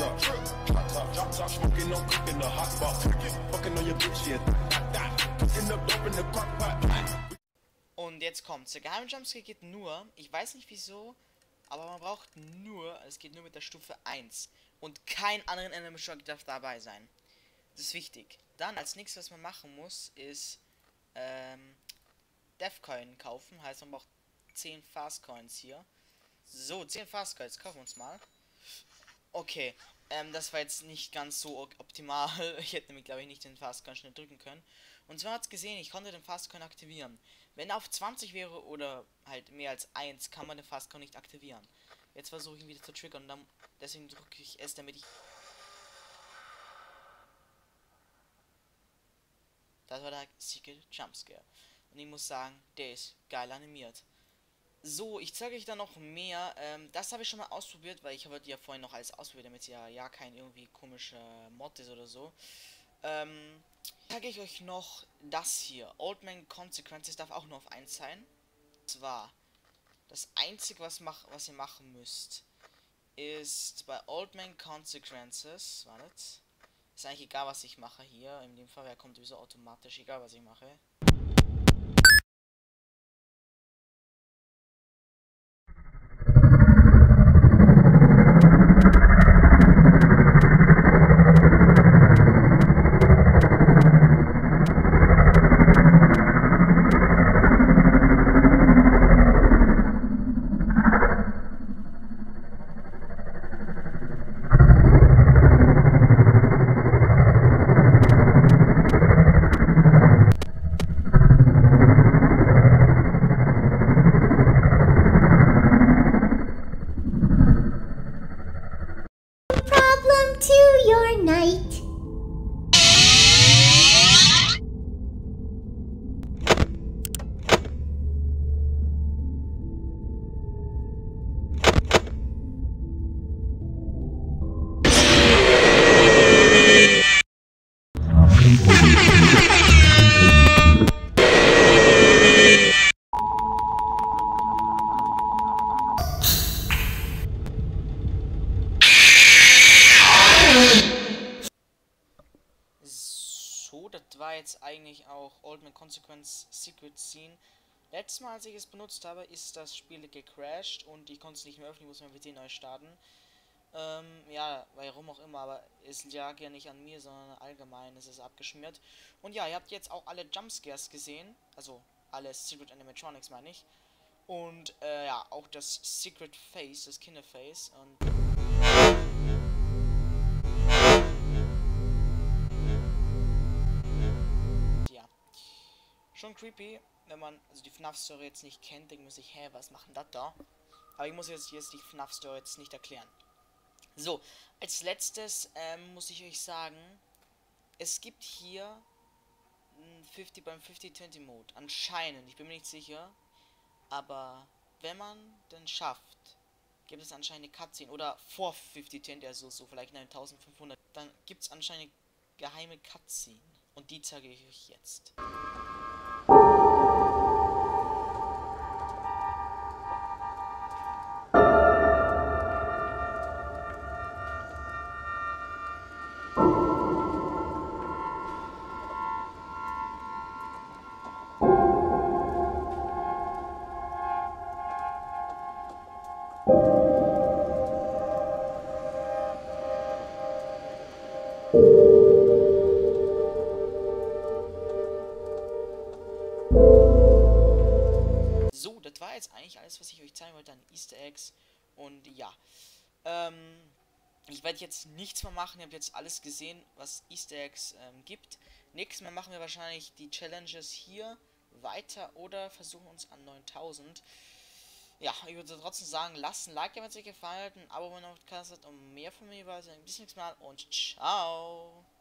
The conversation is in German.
up. Hot top, drop top, smoking, no cooking, the hot box. Fucking on your bitch, yeah. Cooking up dope in the crock pot. Und jetzt kommt's. Der geheime Jumpscare geht nur, ich weiß nicht wieso, aber man braucht nur, es geht nur mit der Stufe 1. Und kein anderen Animatronic darf dabei sein. Das ist wichtig. Dann als nächstes, was man machen muss, ist Deathcoin kaufen. Heißt, man braucht 10 Fastcoins hier. So, 10 Fastcoins, kaufen wir uns mal. Okay, das war jetzt nicht ganz so optimal. Ich hätte nämlich, glaube ich, nicht den Fastcoin schnell drücken können. Und zwar hat's gesehen, ich konnte den Fastcoin aktivieren. Wenn er auf 20 wäre oder halt mehr als 1, kann man den Fastcoin nicht aktivieren. Jetzt versuche ich ihn wieder zu triggern und dann, deswegen drücke ich es, damit ich... Das war der Secret Jumpscare. Und ich muss sagen, der ist geil animiert. So, ich zeige euch da noch mehr. Das habe ich schon mal ausprobiert, weil ich habe ja vorhin noch alles ausprobiert, damit es ja kein irgendwie komischer Mod ist oder so. Zeige ich euch noch das hier. Old Man Consequences darf auch nur auf 1 sein. Und zwar, das einzige, was ihr machen müsst, ist bei Old Man Consequences, wartet, ist eigentlich egal, was ich mache hier. In dem Fall, kommt sowieso automatisch, egal, was ich mache. To your night. So, das war jetzt eigentlich auch Old Man Consequence Secret Scene. Letztes Mal, als ich es benutzt habe, ist das Spiel gecrashed und ich konnte es nicht mehr öffnen, ich muss mein PC neu starten. Ja, warum auch immer, aber es lag ja nicht an mir, sondern allgemein ist es abgeschmiert. Und ja, ihr habt jetzt auch alle Jumpscares gesehen, also alle Secret Animatronics meine ich. Und ja, auch das Secret Face, das Kinderface und... ja, schon creepy, wenn man also die FNAF-Story jetzt nicht kennt, denkt man sich, hä, was machen das da? Aber ich muss jetzt die FNAF-Story jetzt nicht erklären. So, als letztes muss ich euch sagen, es gibt hier einen 50 beim 50-20 Mode. Anscheinend, ich bin mir nicht sicher. Aber wenn man den schafft, gibt es anscheinend eine Cutscene. Oder vor 50-20, also so vielleicht 9500. Dann gibt es anscheinend eine geheime Cutscene. Und die zeige ich euch jetzt. So, das war jetzt eigentlich alles, was ich euch zeigen wollte an Easter Eggs. Und ja, ich werde jetzt nichts mehr machen. Ihr habt jetzt alles gesehen, was Easter Eggs gibt. Nächstes Mal machen wir wahrscheinlich die Challenges hier weiter oder versuchen uns an 9000. Ja, ich würde trotzdem sagen, lasst ein Like, wenn es euch gefallen hat, ein Abo, wenn ihr noch Podcast hat, um mehr von mir zu sehen. Bis nächstes Mal und ciao!